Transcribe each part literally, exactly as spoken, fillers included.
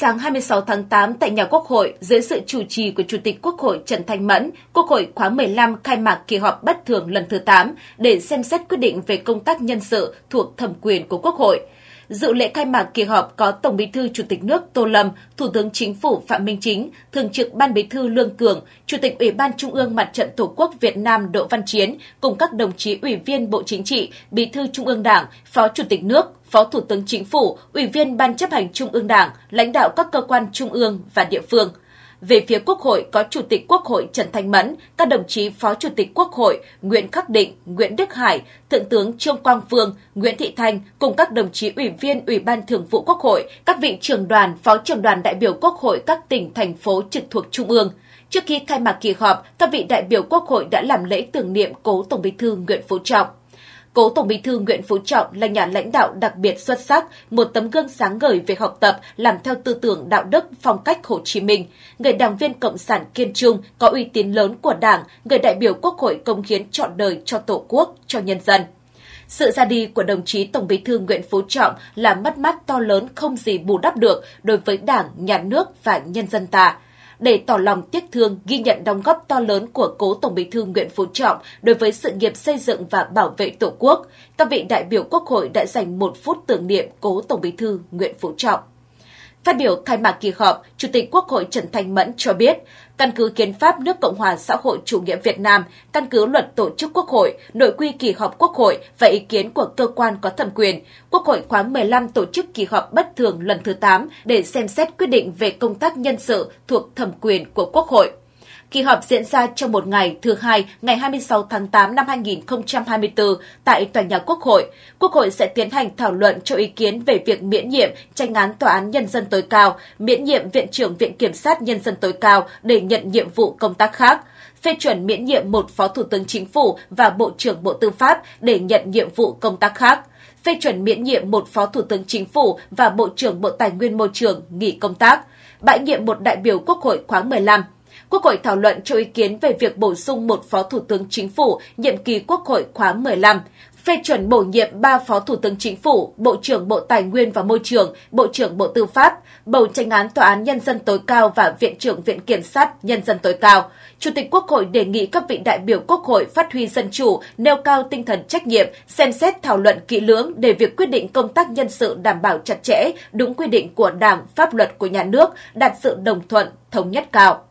Sáng hai mươi sáu tháng tám tại nhà Quốc hội, dưới sự chủ trì của Chủ tịch Quốc hội Trần Thanh Mẫn, Quốc hội khóa mười lăm khai mạc kỳ họp bất thường lần thứ tám để xem xét quyết định về công tác nhân sự thuộc thẩm quyền của Quốc hội. Dự lễ khai mạc kỳ họp có Tổng Bí thư Chủ tịch nước Tô Lâm, Thủ tướng Chính phủ Phạm Minh Chính, Thường trực Ban Bí thư Lương Cường, Chủ tịch Ủy ban Trung ương Mặt trận Tổ quốc Việt Nam Đỗ Văn Chiến cùng các đồng chí Ủy viên Bộ Chính trị, Bí thư Trung ương Đảng, Phó Chủ tịch nước, Phó Thủ tướng Chính phủ, Ủy viên Ban chấp hành Trung ương Đảng, lãnh đạo các cơ quan trung ương và địa phương. Về phía Quốc hội có Chủ tịch Quốc hội Trần Thanh Mẫn, các đồng chí Phó Chủ tịch Quốc hội Nguyễn Khắc Định, Nguyễn Đức Hải, Thượng tướng Trương Quang Phương, Nguyễn Thị Thanh cùng các đồng chí Ủy viên Ủy ban Thường vụ Quốc hội, các vị trưởng đoàn, Phó trưởng đoàn đại biểu Quốc hội các tỉnh, thành phố trực thuộc Trung ương. Trước khi khai mạc kỳ họp, các vị đại biểu Quốc hội đã làm lễ tưởng niệm cố Tổng Bí thư Nguyễn Phú Trọng. Cố Tổng Bí thư Nguyễn Phú Trọng là nhà lãnh đạo đặc biệt xuất sắc, một tấm gương sáng ngời về học tập, làm theo tư tưởng đạo đức, phong cách Hồ Chí Minh, người đảng viên cộng sản kiên trung, có uy tín lớn của Đảng, người đại biểu Quốc hội cống hiến trọn đời cho Tổ quốc, cho nhân dân. Sự ra đi của đồng chí Tổng Bí thư Nguyễn Phú Trọng là mất mát to lớn không gì bù đắp được đối với Đảng, Nhà nước và nhân dân ta. Để tỏ lòng tiếc thương, ghi nhận đóng góp to lớn của cố Tổng Bí thư Nguyễn Phú Trọng đối với sự nghiệp xây dựng và bảo vệ Tổ quốc, các vị đại biểu Quốc hội đã dành một phút tưởng niệm cố Tổng Bí thư Nguyễn Phú Trọng. Phát biểu khai mạc kỳ họp, Chủ tịch Quốc hội Trần Thanh Mẫn cho biết, căn cứ Hiến pháp nước Cộng hòa xã hội chủ nghĩa Việt Nam, căn cứ luật tổ chức Quốc hội, nội quy kỳ họp Quốc hội và ý kiến của cơ quan có thẩm quyền, Quốc hội khóa mười lăm tổ chức kỳ họp bất thường lần thứ tám để xem xét quyết định về công tác nhân sự thuộc thẩm quyền của Quốc hội. Kỳ họp diễn ra trong một ngày thứ hai, ngày hai mươi sáu tháng tám năm hai nghìn không trăm hai mươi tư tại Tòa nhà Quốc hội. Quốc hội sẽ tiến hành thảo luận cho ý kiến về việc miễn nhiệm Chánh án Tòa án Nhân dân tối cao, miễn nhiệm Viện trưởng Viện Kiểm sát Nhân dân tối cao để nhận nhiệm vụ công tác khác, phê chuẩn miễn nhiệm một Phó Thủ tướng Chính phủ và Bộ trưởng Bộ Tư pháp để nhận nhiệm vụ công tác khác, phê chuẩn miễn nhiệm một Phó Thủ tướng Chính phủ và Bộ trưởng Bộ Tài nguyên Môi trường nghỉ công tác, bãi nhiệm một đại biểu Quốc hội khóa mười lăm. Quốc hội thảo luận cho ý kiến về việc bổ sung một Phó Thủ tướng Chính phủ nhiệm kỳ Quốc hội khóa mười lăm, phê chuẩn bổ nhiệm ba Phó Thủ tướng Chính phủ, Bộ trưởng Bộ Tài nguyên và Môi trường, Bộ trưởng Bộ Tư pháp, bầu Chánh án Tòa án Nhân dân tối cao và Viện trưởng Viện Kiểm sát Nhân dân tối cao. Chủ tịch Quốc hội đề nghị các vị đại biểu Quốc hội phát huy dân chủ, nêu cao tinh thần trách nhiệm, xem xét thảo luận kỹ lưỡng để việc quyết định công tác nhân sự đảm bảo chặt chẽ, đúng quy định của Đảng, pháp luật của nhà nước, đạt sự đồng thuận, thống nhất cao.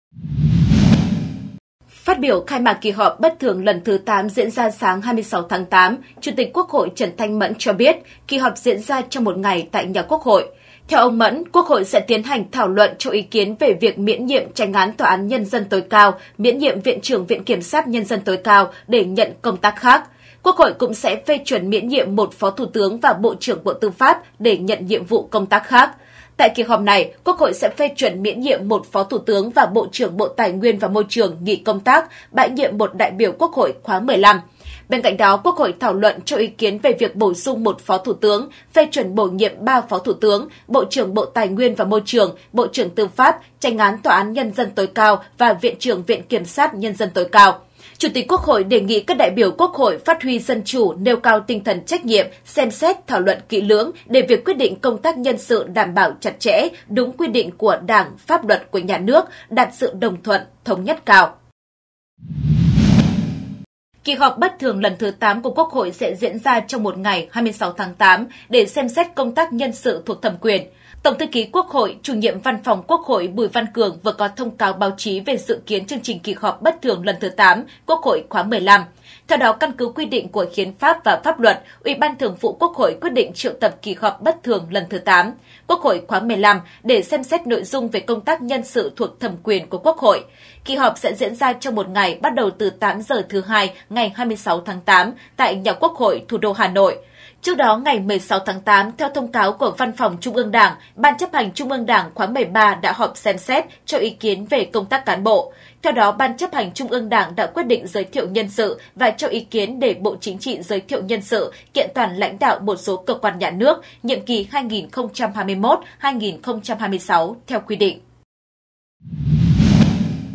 Phát biểu khai mạc kỳ họp bất thường lần thứ tám diễn ra sáng hai mươi sáu tháng tám, Chủ tịch Quốc hội Trần Thanh Mẫn cho biết kỳ họp diễn ra trong một ngày tại nhà Quốc hội. Theo ông Mẫn, Quốc hội sẽ tiến hành thảo luận cho ý kiến về việc miễn nhiệm Chánh án Tòa án Nhân dân tối cao, miễn nhiệm Viện trưởng Viện Kiểm sát Nhân dân tối cao để nhận công tác khác. Quốc hội cũng sẽ phê chuẩn miễn nhiệm một Phó Thủ tướng và Bộ trưởng Bộ Tư pháp để nhận nhiệm vụ công tác khác. Tại kỳ họp này, Quốc hội sẽ phê chuẩn miễn nhiệm một Phó Thủ tướng và Bộ trưởng Bộ Tài nguyên và Môi trường nghỉ công tác, bãi nhiệm một đại biểu Quốc hội khóa mười lăm. Bên cạnh đó, Quốc hội thảo luận cho ý kiến về việc bổ sung một Phó Thủ tướng, phê chuẩn bổ nhiệm ba Phó Thủ tướng, Bộ trưởng Bộ Tài nguyên và Môi trường, Bộ trưởng Tư pháp, Chánh án Tòa án Nhân dân tối cao và Viện trưởng Viện Kiểm sát Nhân dân tối cao. Chủ tịch Quốc hội đề nghị các đại biểu Quốc hội phát huy dân chủ, nêu cao tinh thần trách nhiệm, xem xét thảo luận kỹ lưỡng để việc quyết định công tác nhân sự đảm bảo chặt chẽ, đúng quy định của Đảng, pháp luật của nhà nước, đạt sự đồng thuận, thống nhất cao. Kỳ họp bất thường lần thứ tám của Quốc hội sẽ diễn ra trong một ngày hai mươi sáu tháng tám để xem xét công tác nhân sự thuộc thẩm quyền. Tổng thư ký Quốc hội, Chủ nhiệm Văn phòng Quốc hội Bùi Văn Cường vừa có thông cáo báo chí về dự kiến chương trình kỳ họp bất thường lần thứ tám Quốc hội khóa mười lăm. Theo đó, căn cứ quy định của Hiến pháp và pháp luật, Ủy ban Thường vụ Quốc hội quyết định triệu tập kỳ họp bất thường lần thứ tám Quốc hội khóa mười lăm để xem xét nội dung về công tác nhân sự thuộc thẩm quyền của Quốc hội. Kỳ họp sẽ diễn ra trong một ngày bắt đầu từ tám giờ thứ hai ngày hai mươi sáu tháng tám tại nhà Quốc hội thủ đô Hà Nội. Trước đó, ngày mười sáu tháng tám, theo thông cáo của Văn phòng Trung ương Đảng, Ban chấp hành Trung ương Đảng khóa mười ba đã họp xem xét cho ý kiến về công tác cán bộ. Theo đó, Ban chấp hành Trung ương Đảng đã quyết định giới thiệu nhân sự và cho ý kiến để Bộ Chính trị giới thiệu nhân sự kiện toàn lãnh đạo một số cơ quan nhà nước nhiệm kỳ hai nghìn không trăm hai mươi mốt đến hai nghìn không trăm hai mươi sáu theo quy định.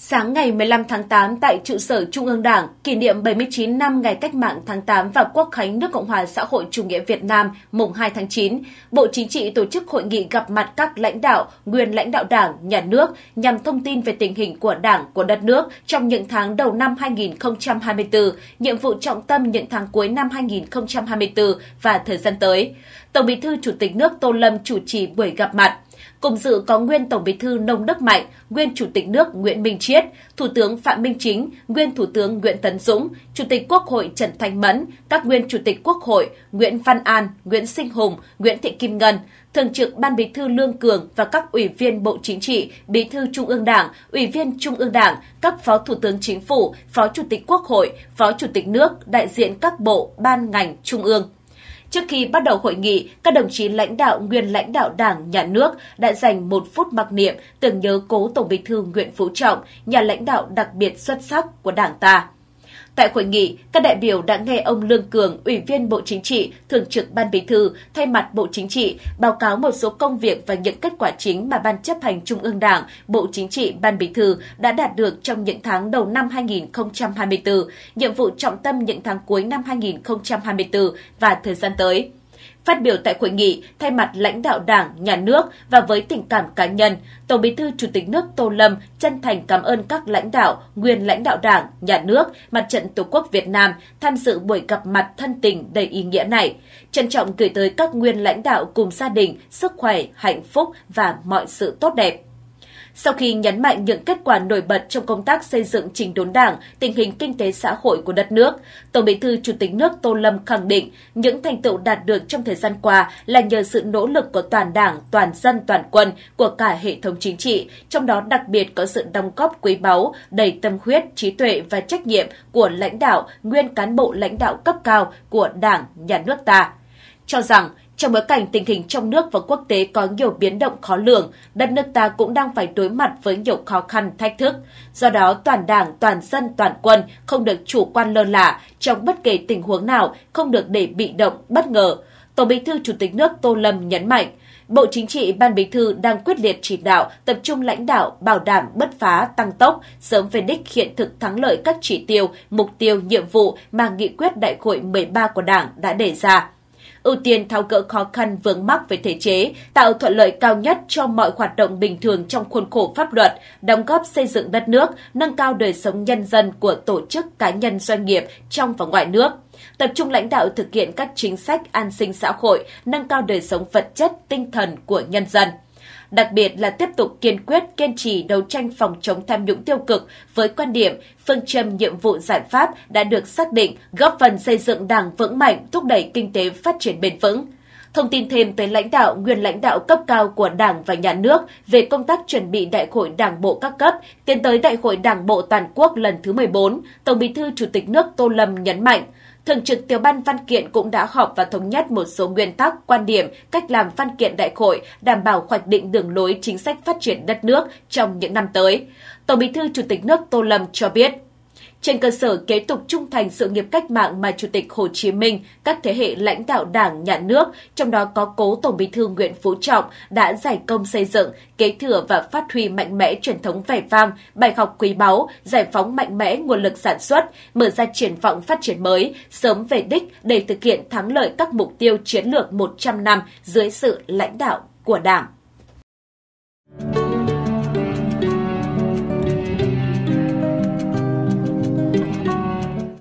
Sáng ngày mười lăm tháng tám tại trụ sở Trung ương Đảng, kỷ niệm bảy mươi chín năm Ngày Cách mạng tháng tám và Quốc khánh nước Cộng hòa xã hội chủ nghĩa Việt Nam mùng hai tháng chín, Bộ Chính trị tổ chức hội nghị gặp mặt các lãnh đạo, nguyên lãnh đạo Đảng, Nhà nước nhằm thông tin về tình hình của Đảng, của đất nước trong những tháng đầu năm hai nghìn không trăm hai mươi tư, nhiệm vụ trọng tâm những tháng cuối năm hai nghìn không trăm hai mươi tư và thời gian tới. Tổng Bí thư Chủ tịch nước Tô Lâm chủ trì buổi gặp mặt. Cùng dự có nguyên Tổng Bí thư Nông Đức Mạnh, nguyên Chủ tịch nước Nguyễn Minh Chiết, Thủ tướng Phạm Minh Chính, nguyên Thủ tướng Nguyễn Tấn Dũng, Chủ tịch Quốc hội Trần Thanh Mẫn, các nguyên Chủ tịch Quốc hội Nguyễn Văn An, Nguyễn Sinh Hùng, Nguyễn Thị Kim Ngân, Thường trực Ban Bí thư Lương Cường và các Ủy viên Bộ Chính trị, Bí thư Trung ương Đảng, Ủy viên Trung ương Đảng, các Phó Thủ tướng Chính phủ, Phó Chủ tịch Quốc hội, Phó Chủ tịch nước, đại diện các bộ, ban ngành, Trung ương. Trước khi bắt đầu hội nghị, các đồng chí lãnh đạo, nguyên lãnh đạo Đảng, Nhà nước đã dành một phút mặc niệm tưởng nhớ cố Tổng Bí thư Nguyễn Phú Trọng, nhà lãnh đạo đặc biệt xuất sắc của Đảng ta. Tại hội nghị, các đại biểu đã nghe ông Lương Cường, Ủy viên Bộ Chính trị, Thường trực Ban Bí thư, thay mặt Bộ Chính trị, báo cáo một số công việc và những kết quả chính mà Ban chấp hành Trung ương Đảng, Bộ Chính trị, Ban Bí thư đã đạt được trong những tháng đầu năm hai nghìn không trăm hai mươi tư, nhiệm vụ trọng tâm những tháng cuối năm hai nghìn không trăm hai mươi tư và thời gian tới. Phát biểu tại hội nghị, thay mặt lãnh đạo Đảng, Nhà nước và với tình cảm cá nhân, Tổng Bí thư Chủ tịch nước Tô Lâm chân thành cảm ơn các lãnh đạo, nguyên lãnh đạo Đảng, Nhà nước, Mặt trận Tổ quốc Việt Nam tham dự buổi gặp mặt thân tình đầy ý nghĩa này. Trân trọng gửi tới các nguyên lãnh đạo cùng gia đình, sức khỏe, hạnh phúc và mọi sự tốt đẹp. Sau khi nhấn mạnh những kết quả nổi bật trong công tác xây dựng chỉnh đốn Đảng, tình hình kinh tế xã hội của đất nước, Tổng Bí thư Chủ tịch nước Tô Lâm khẳng định những thành tựu đạt được trong thời gian qua là nhờ sự nỗ lực của toàn Đảng, toàn dân, toàn quân, của cả hệ thống chính trị, trong đó đặc biệt có sự đóng góp quý báu, đầy tâm huyết, trí tuệ và trách nhiệm của lãnh đạo, nguyên cán bộ lãnh đạo cấp cao của Đảng, Nhà nước ta. Cho rằng, trong bối cảnh tình hình trong nước và quốc tế có nhiều biến động khó lường, đất nước ta cũng đang phải đối mặt với nhiều khó khăn, thách thức. Do đó, toàn Đảng, toàn dân, toàn quân không được chủ quan lơ là trong bất kỳ tình huống nào, không được để bị động, bất ngờ. Tổng Bí thư Chủ tịch nước Tô Lâm nhấn mạnh, Bộ Chính trị, Ban Bí thư đang quyết liệt chỉ đạo, tập trung lãnh đạo, bảo đảm bứt phá, tăng tốc, sớm về đích hiện thực thắng lợi các chỉ tiêu, mục tiêu, nhiệm vụ mà nghị quyết Đại hội mười ba của Đảng đã đề ra. Ưu tiên tháo gỡ khó khăn vướng mắc về thể chế, tạo thuận lợi cao nhất cho mọi hoạt động bình thường trong khuôn khổ pháp luật, đóng góp xây dựng đất nước, nâng cao đời sống nhân dân của tổ chức, cá nhân, doanh nghiệp trong và ngoài nước. Tập trung lãnh đạo thực hiện các chính sách an sinh xã hội, nâng cao đời sống vật chất, tinh thần của nhân dân. Đặc biệt là tiếp tục kiên quyết, kiên trì đấu tranh phòng chống tham nhũng tiêu cực với quan điểm, phương châm nhiệm vụ giải pháp đã được xác định, góp phần xây dựng Đảng vững mạnh, thúc đẩy kinh tế phát triển bền vững. Thông tin thêm tới lãnh đạo, nguyên lãnh đạo cấp cao của Đảng và Nhà nước về công tác chuẩn bị Đại hội Đảng bộ các cấp, tiến tới Đại hội Đảng bộ toàn quốc lần thứ mười bốn, Tổng Bí thư Chủ tịch nước Tô Lâm nhấn mạnh, Thường trực Tiểu ban Văn kiện cũng đã họp và thống nhất một số nguyên tắc, quan điểm, cách làm văn kiện đại hội, đảm bảo hoạch định đường lối chính sách phát triển đất nước trong những năm tới. Tổng Bí thư Chủ tịch nước Tô Lâm cho biết, trên cơ sở kế tục trung thành sự nghiệp cách mạng mà Chủ tịch Hồ Chí Minh, các thế hệ lãnh đạo Đảng, Nhà nước, trong đó có cố Tổng Bí thư Nguyễn Phú Trọng đã giải công xây dựng, kế thừa và phát huy mạnh mẽ truyền thống vẻ vang, bài học quý báu, giải phóng mạnh mẽ nguồn lực sản xuất, mở ra triển vọng phát triển mới, sớm về đích để thực hiện thắng lợi các mục tiêu chiến lược một trăm năm dưới sự lãnh đạo của Đảng.